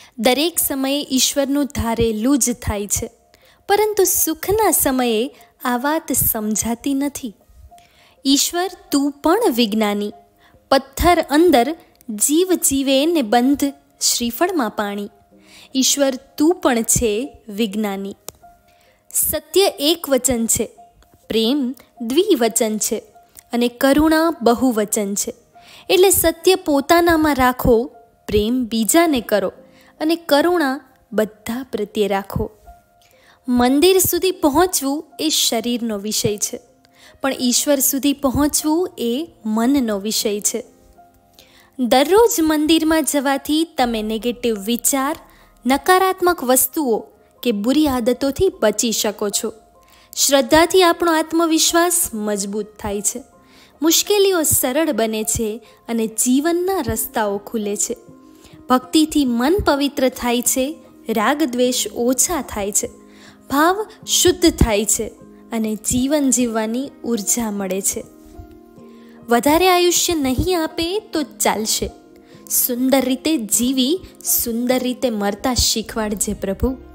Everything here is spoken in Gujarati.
દરેક સમયે ઈશ્વરનું ધારેલું જ થાય છે, પરંતુ સુખના સમયે આ વાત સમજાતી નથી. ઈશ્વર તું પણ વિજ્ઞાની, પથ્થર અંદર જીવ જીવે ને બંધ શ્રીફળમાં પાણી. ઈશ્વર તું પણ છે વિજ્ઞાની. સત્ય એક વચન છે, પ્રેમ દ્વિવચન છે અને કરુણા બહુવચન છે. એટલે સત્ય પોતાનામાં રાખો, પ્રેમ બીજાને કરો અને કરુણા બધા પ્રત્યે રાખો. મંદિર સુધી પહોંચવું એ શરીરનો વિષય છે, પણ ઈશ્વર સુધી પહોંચવું એ મનનો વિષય છે. દરરોજ મંદિરમાં જવાથી તમે નેગેટિવ વિચાર, નકારાત્મક વસ્તુઓ કે બુરી આદતોથી બચી શકો છો. શ્રદ્ધાથી આપણો આત્મવિશ્વાસ મજબૂત થાય છે, મુશ્કેલીઓ સરળ બને છે અને જીવનના રસ્તાઓ ખુલે છે. ભક્તિથી મન પવિત્ર થાય છે, રાગ દ્વેષ ઓછા થાય છે, ભાવ શુદ્ધ થાય છે અને જીવન જીવવાની ઉર્જા મળે છે. વધારે આયુષ્ય નહીં આપે તો ચાલશે, સુંદર રીતે જીવી સુંદર રીતે મરતા શીખવાડજે પ્રભુ.